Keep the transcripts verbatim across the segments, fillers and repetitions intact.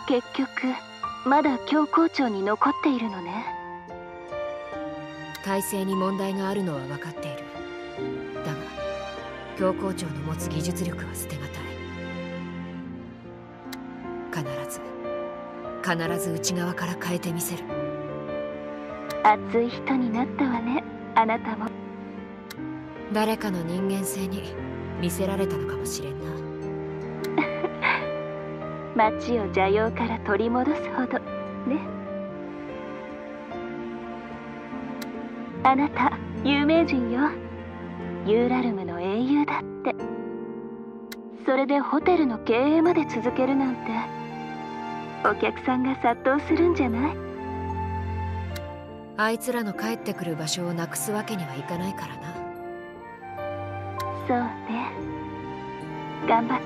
結局まだ教皇庁に残っているのね。 体制に問題があるのは分かっている。だが教皇庁の持つ技術力は捨てがたい。必ず必ず内側から変えてみせる。 熱い人になったわね、あなたも。 誰かの人間性に見せられたのかもしれんな。 町を邪妖から取り戻すほどね。あなた有名人よ。ユーラルムの英雄だって。それでホテルの経営まで続けるなんて、お客さんが殺到するんじゃない？ あいつらの帰ってくる場所をなくすわけにはいかないからな。 そうね、頑張って。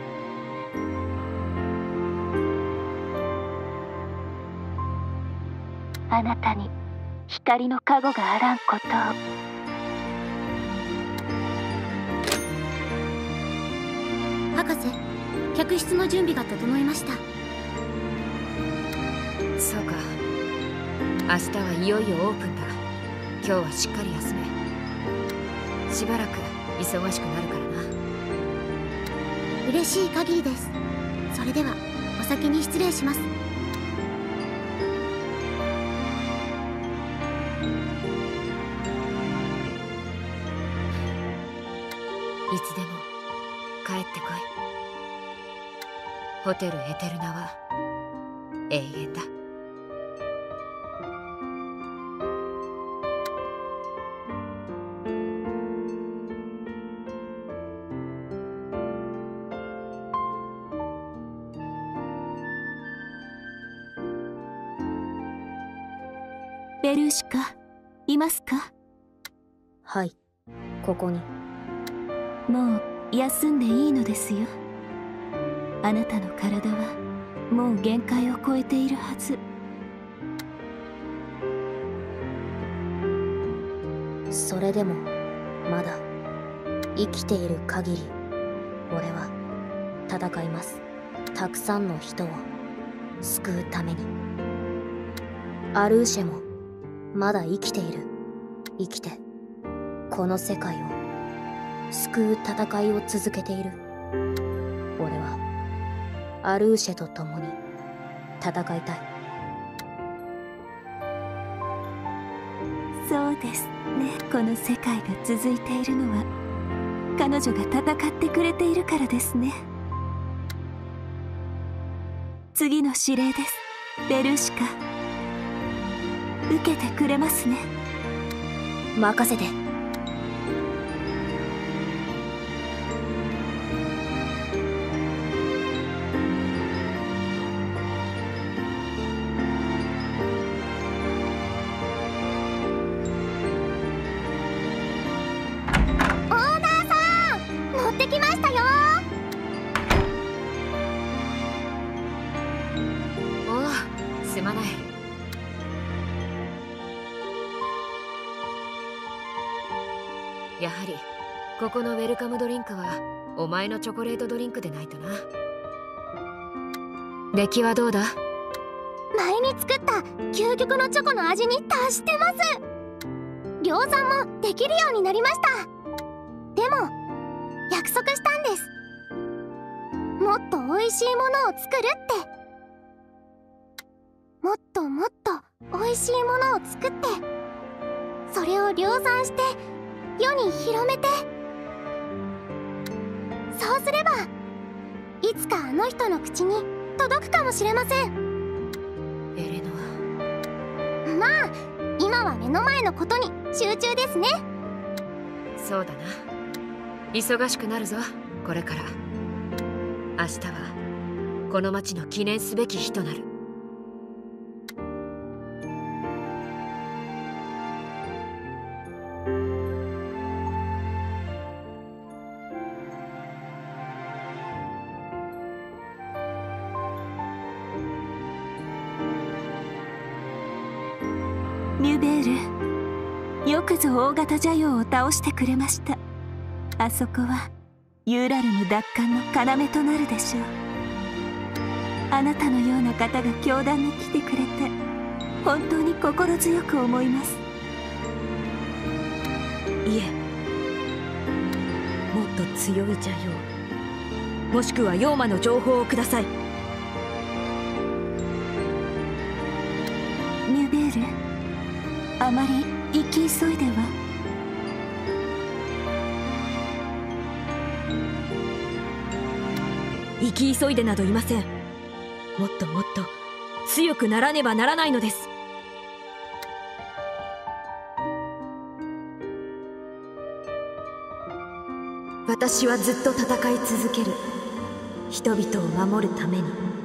あなたに光の加護があらんことを。 博士、客室の準備が整いました。 そうか。明日はいよいよオープンだ。今日はしっかり休め。しばらく忙しくなるからな。 嬉しい限りです。それではお先に失礼します。 いつでも帰ってこい。ホテルエテルナは永遠だ。 ベルーシカ、いますか？ はい、ここに。 もう休んでいいのですよ。あなたの体はもう限界を超えているはず。 それでもまだ生きている限り、俺は戦います。たくさんの人を救うために。アルーシェもまだ生きている。生きてこの世界を救う戦いを続けている。俺はアルーシェと共に戦いたい。 そうですね。この世界が続いているのは彼女が戦ってくれているからですね。次の指令です、ベルーシカ。受けてくれますね。 任せて。 すまない。やはりここのウェルカムドリンクはお前のチョコレートドリンクでないとな。出来はどうだ？ 前に作った究極のチョコの味に達してます。量産もできるようになりました。でも約束したんです。もっと美味しいものを作るって。もっともっと美味しいものを作って、それを量産して世に広めて。そうすればいつかあの人の口に届くかもしれません。 エレノア。まあ今は目の前のことに集中ですね。 そうだな。忙しくなるぞこれから。明日はこの町の記念すべき日となる。 ミュベール、よくぞ大型邪妖を倒してくれました。あそこはユーラルム奪還の要となるでしょう。 あなたのような方が教団に来てくれて本当に心強く思います。 いえ、もっと強い邪陽、もしくは妖魔の情報をください。 ニューベール、あまり行き急いでは。 生き急いでなどいません。もっともっと強くならねばならないのです。私はずっと戦い続ける。人々を守るために。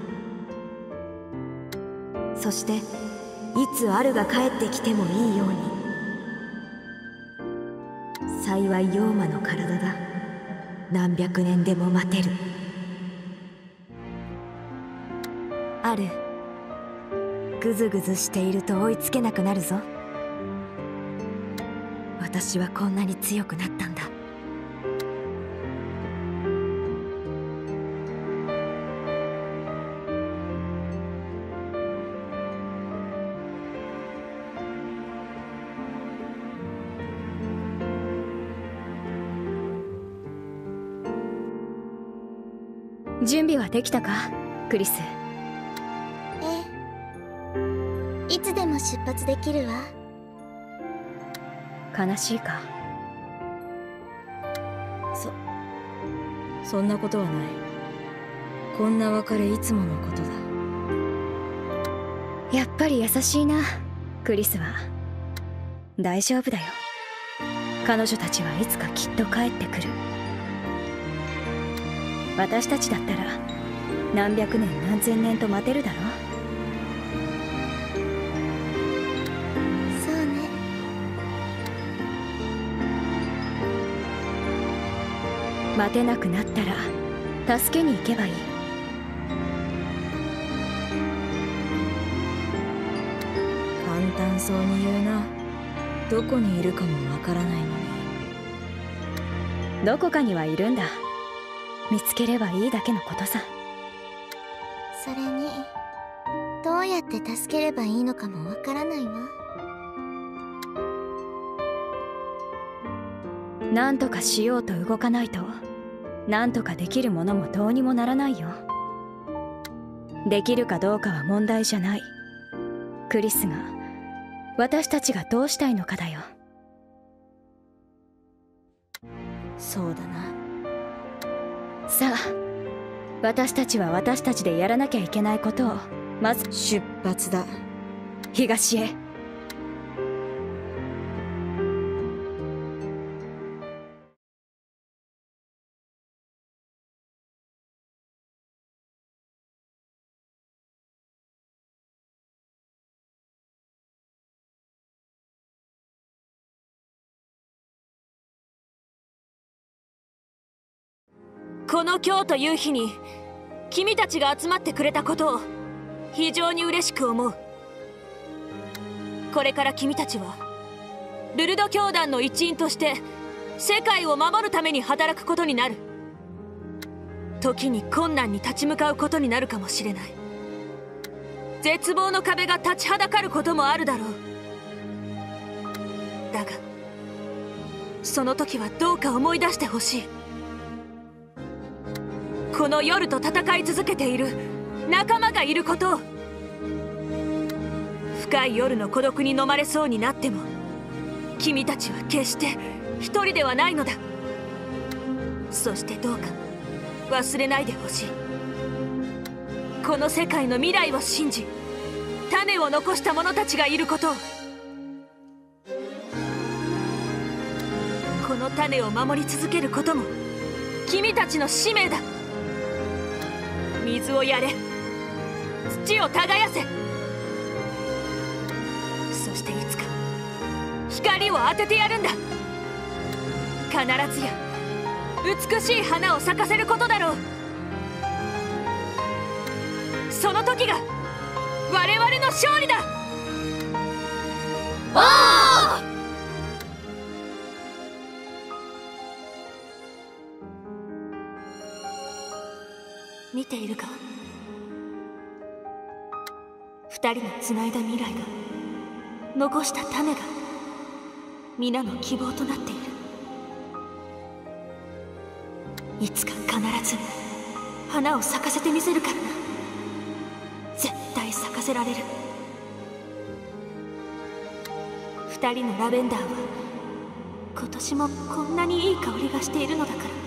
そしていつアルが帰ってきてもいいように。幸い妖魔の体が何百年でも待てる。アル、ぐずぐずしていると追いつけなくなるぞ。私はこんなに強くなったんだ。準備はできたか、クリス？ ええ、いつでも出発できるわ。 悲しいか？そそんなことはない。こんな別れいつものことだ。やっぱり優しいな、クリスは。大丈夫だよ。彼女たちはいつかきっと帰ってくる。私たちだったら何百年何千年と待てるだろう。 そうね。 待てなくなったら助けに行けばいい。簡単そうに言うな。どこにいるかもわからないのに。どこかにはいるんだ。見つければいいだけのことさ。 それにどうやって助ければいいのかもわからないわ。 なんとかしようと動かないと、なんとかできるものもどうにもならないよ。できるかどうかは問題じゃない。クリスが、私たちがどうしたいのかだよ。そうだな。さあ、私たちは私たちでやらなきゃいけないことをまず出発だ。東へ。この今日という日に君たちが集まってくれたことを非常に嬉しく思う。これから君たちはルルド教団の一員として世界を守るために働くことになる。時に困難に立ち向かうことになるかもしれない。絶望の壁が立ちはだかることもあるだろう。だがその時はどうか思い出してほしい。この夜と戦い続けている仲間がいることを。深い夜の孤独に飲まれそうになっても君たちは決して一人ではないのだ。そしてどうか忘れないでほしい。この世界の未来を信じ種を残した者たちがいることを。この種を守り続けることも君たちの使命だ。水をやれ、土を耕せ。そしていつか光を当ててやるんだ。必ずや美しい花を咲かせることだろう。その時が我々の勝利だ。おー！見ているか、 二人のつないだ未来が、残した種が皆の希望となっている。いつか必ず花を咲かせてみせるからな。絶対咲かせられる。二人のラベンダーは今年もこんなにいい香りがしているのだから。